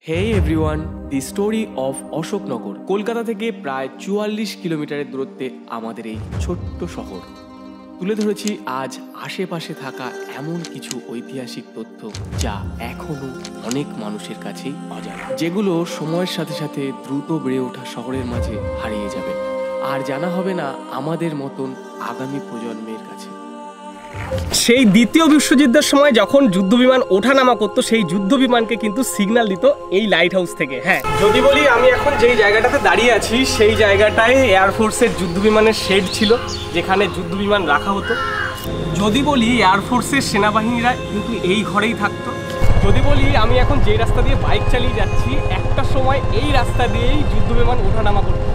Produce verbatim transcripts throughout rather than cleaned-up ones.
Hey everyone, the story of Ashoknagar Kolkata থেকে প্রায় চুয়াল্লিশ কিলোমিটারের দূরত্বে আমাদের এই ছোট্ট শহর তুলে ধরেছি আজ আশেপাশে থাকা এমন কিছু ঐতিহাসিক তথ্য যা এখনো অনেক মানুষের কাছেই অজানা, যেগুলো সময়ের সাথে সাথে দ্রুত বেড়ে ওঠা শহরের মাঝে হারিয়ে যাবে আর জানা হবে না আমাদের মতন আগামী প্রজন্মের কাছে। সেই দ্বিতীয় বিশ্বযুদ্ধের সময় যখন যুদ্ধ বিমান ওঠানামা করতো সেই যুদ্ধ বিমানকে কিন্তু সিগন্যাল দিত এই লাইট হাউস থেকে। হ্যাঁ, যদি বলি আমি এখন যেই জায়গাটাতে দাঁড়িয়ে আছি সেই জায়গাটায় এয়ারফোর্সের যুদ্ধ বিমানের শেড ছিল যেখানে যুদ্ধ বিমান রাখা হতো। যদি বলি এয়ারফোর্সের সেনাবাহিনীরা কিন্তু এই ঘরেই থাকতো। যদি বলি আমি এখন যেই রাস্তা দিয়ে বাইক চালিয়ে যাচ্ছি একটা সময় এই রাস্তা দিয়েই যুদ্ধ বিমান ওঠানামা করতো।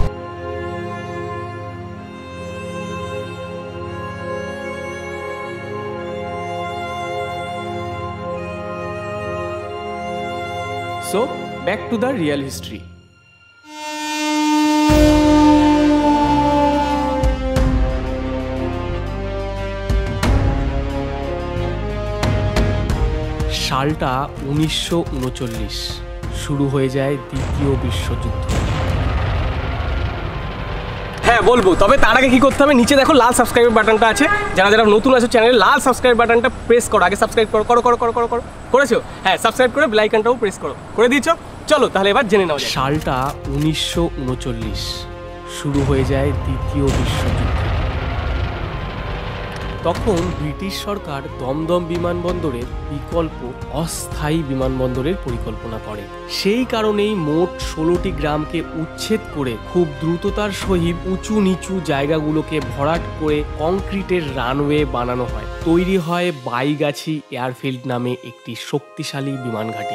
So, back to the real history. সালটা উনিশশো উনচল্লিশ, শুরু হয়ে যায় দ্বিতীয় বিশ্বযুদ্ধ। হ্যাঁ বলবো, তবে তার আগে কি করতে হবে, নিচে দেখো লাল সাবস্ক্রাইব বাটনটা আছে, যারা যারা নতুন আছে চ্যানেলে লাল সাবস্ক্রাইব বাটনটা প্রেস করো। আগে সাবস্ক্রাইব করো করো করো করো করো করো করেছো? হ্যাঁ, সাবস্ক্রাইব করে বেল আইকনটাও প্রেস করো। করে দিয়েছো? চলো তাহলে এবার জেনে নাও। সালটা উনিশশো উনচল্লিশ, শুরু হয়ে যায় দ্বিতীয় বিশ্বযুদ্ধ। তখন ব্রিটিশ সরকার দমদম বিমানবন্দরের বিকল্প অস্থায়ী বিমানবন্দরের পরিকল্পনা করে। সেই কারণেই মোট ষোলোটি গ্রামকে উচ্ছেদ করে খুব দ্রুততার সহিত উঁচু নিচু জায়গাগুলোকে ভরাট করে কংক্রিটের রানওয়ে বানানো হয়। তৈরি হয় বাইগাছি এয়ারফিল্ড নামে একটি শক্তিশালী বিমান ঘাঁটি।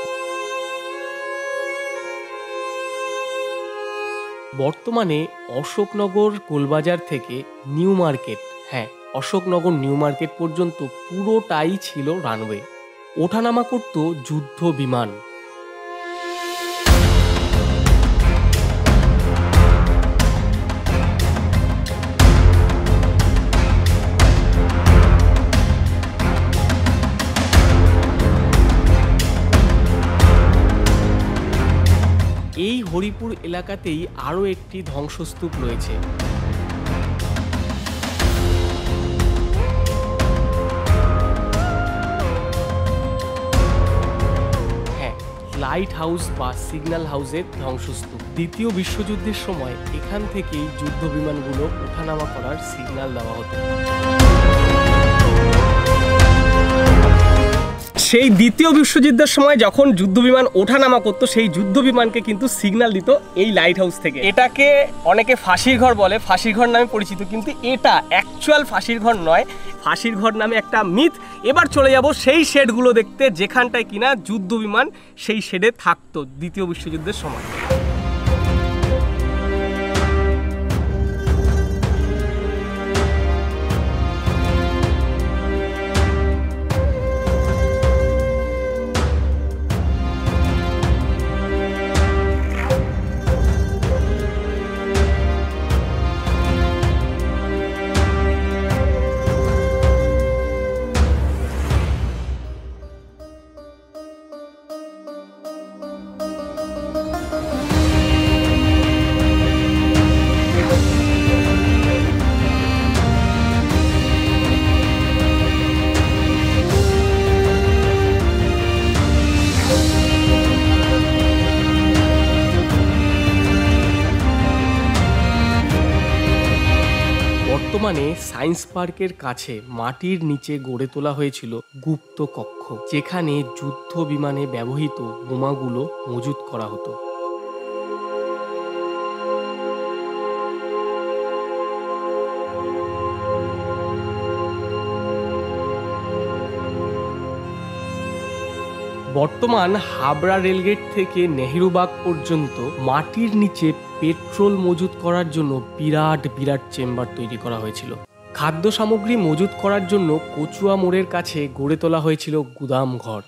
বর্তমানে অশোকনগর গোলবাজার থেকে নিউ মার্কেট, হ্যাঁ অশোকনগর নিউ মার্কেট পর্যন্ত পুরোটাই ছিল রানওয়ে। ওঠানামা করত যুদ্ধ বিমান। এই হরিপুর এলাকাতেই আরও একটি ধ্বংসস্তূপ রয়েছে। লাইট হাউস বা সিগন্যাল হাউসের ধ্বংসস্তূপ। দ্বিতীয় বিশ্বযুদ্ধের সময় এখান থেকেই যুদ্ধ বিমানগুলো ওঠানামা করার সিগন্যাল দেওয়া হতো। সেই দ্বিতীয় বিশ্বযুদ্ধের সময় যখন যুদ্ধ বিমান ওঠানামা করতো সেই যুদ্ধ বিমানকে কিন্তু সিগন্যাল দিত এই লাইট হাউস থেকে। এটাকে অনেকে ফাঁসির ঘর বলে, ফাঁসির ঘর নামে পরিচিত, কিন্তু এটা অ্যাকচুয়াল ফাঁসির ঘর নয়, ফাঁসির ঘর নামে একটা মিথ। এবার চলে যাব সেই শেডগুলো দেখতে যেখানটায় কিনা যুদ্ধ বিমান সেই শেডে থাকতো দ্বিতীয় বিশ্বযুদ্ধের সময়। বর্তমানে সায়েন্স পার্কের কাছে মাটির নিচে গড়ে তোলা হয়েছিল গুপ্ত কক্ষ, যেখানে যুদ্ধ বিমানে ব্যবহৃত বোমাগুলো মজুত করা হতো। বর্তমান হাবড়া রেলগেট থেকে নেহেরুবাগ পর্যন্ত মাটির নিচে পেট্রোল মজুত করার জন্য বিরাট বিরাট চেম্বার তৈরি করা হয়েছিল। খাদ্য সামগ্রী মজুত করার জন্য কচুয়া মোড়ের কাছে গড়ে তোলা হয়েছিল গুদাম ঘর।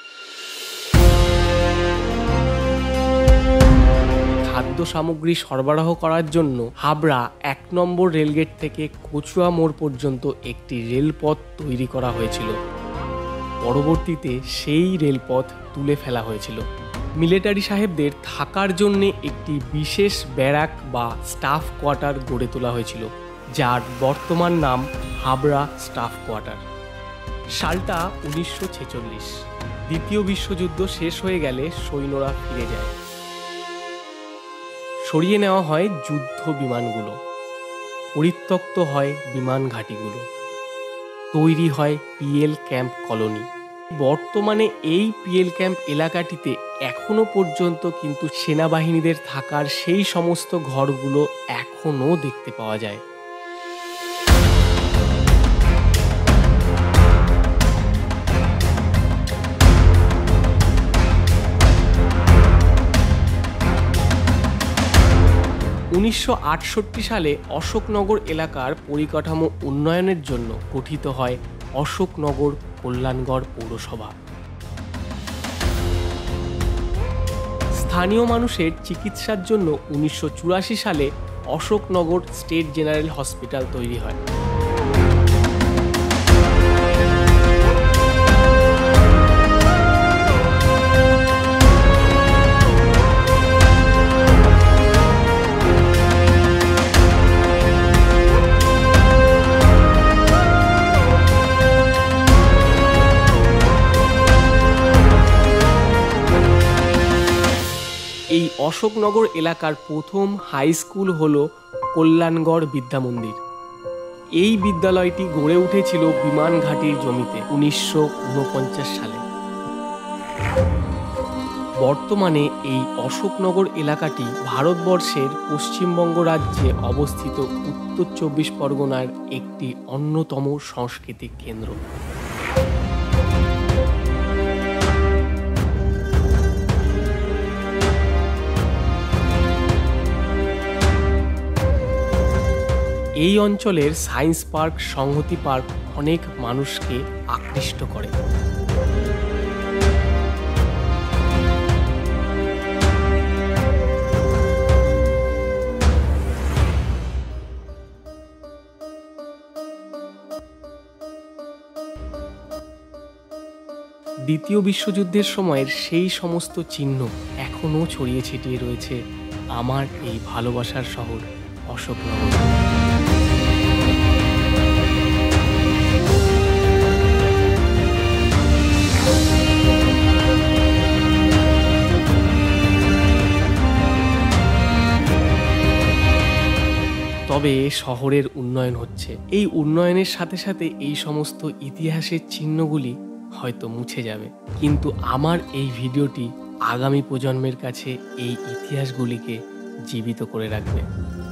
খাদ্য সামগ্রী সরবরাহ করার জন্য হাবড়া এক নম্বর রেলগেট থেকে কচুয়া মোড় পর্যন্ত একটি রেলপথ তৈরি করা হয়েছিল। পরবর্তীতে সেই রেলপথ তুলে ফেলা হয়েছিল। মিলিটারি সাহেবদের থাকার জন্যে একটি বিশেষ ব্যারাক বা স্টাফ কোয়ার্টার গড়ে তোলা হয়েছিল, যার বর্তমান নাম হাবড়া স্টাফ কোয়ার্টার। সালটা উনিশশো ছেচল্লিশ। দ্বিতীয় বিশ্বযুদ্ধ শেষ হয়ে গেলে সৈন্যরা ফিরে যায়। সরিয়ে নেওয়া হয় যুদ্ধ বিমানগুলো, পরিত্যক্ত হয় বিমান ঘাঁটিগুলো, তৈরি হয় পিএল ক্যাম্প কলোনি। বর্তমানে এই পিএল ক্যাম্প এলাকাটিতে এখনো পর্যন্ত কিন্তু সেনাবাহিনীদের থাকার সেই সমস্ত ঘরগুলো এখনো দেখতে পাওয়া যায়। উনিশশো আটষট্টি সালে অশোকনগর এলাকার পরিকাঠামো উন্নয়নের জন্য গঠিত হয় অশোকনগর কল্যাণগড় পৌরসভা। স্থানীয় মানুষের চিকিৎসার জন্য উনিশশো চুরাশি সালে অশোকনগর স্টেট জেনারেল হসপিটাল তৈরি হয়। এই অশোকনগর এলাকার প্রথম হাই স্কুল হল কল্যাণগড় বিদ্যামন্দির। এই বিদ্যালয়টি গড়ে উঠেছিল বিমান ঘাঁটির জমিতে উনিশশো উনপঞ্চাশ সালে। বর্তমানে এই অশোকনগর এলাকাটি ভারতবর্ষের পশ্চিমবঙ্গ রাজ্যে অবস্থিত উত্তর চব্বিশ পরগনার একটি অন্যতম সাংস্কৃতিক কেন্দ্র। এই অঞ্চলের সায়েন্স পার্ক, সংহতি পার্ক অনেক মানুষকে আকৃষ্ট করে। দ্বিতীয় বিশ্বযুদ্ধের সময়ের সেই সমস্ত চিহ্ন এখনও ছড়িয়ে ছিটিয়ে রয়েছে আমার এই ভালোবাসার শহর অশোকনগর। তবে শহরের উন্নয়ন হচ্ছে, এই উন্নয়নের সাথে সাথে এই সমস্ত ইতিহাসের চিহ্নগুলি হয়তো মুছে যাবে, কিন্তু আমার এই ভিডিওটি আগামী প্রজন্মের কাছে এই ইতিহাসগুলিকে জীবিত করে রাখবে।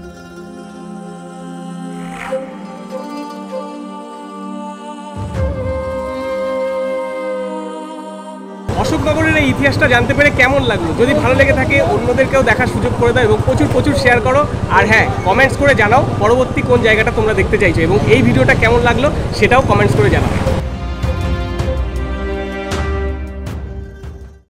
অশোকনগরের এই ইতিহাসটা জানতে পেরে কেমন লাগলো? যদি ভালো লেগে থাকে অন্যদেরকেও দেখার সুযোগ করে দাও এবং প্রচুর প্রচুর শেয়ার করো। আর হ্যাঁ, কমেন্টস করে জানাও পরবর্তী কোন জায়গাটা তোমরা দেখতে চাইছো এবং এই ভিডিওটা কেমন লাগলো সেটাও কমেন্টস করে জানাও।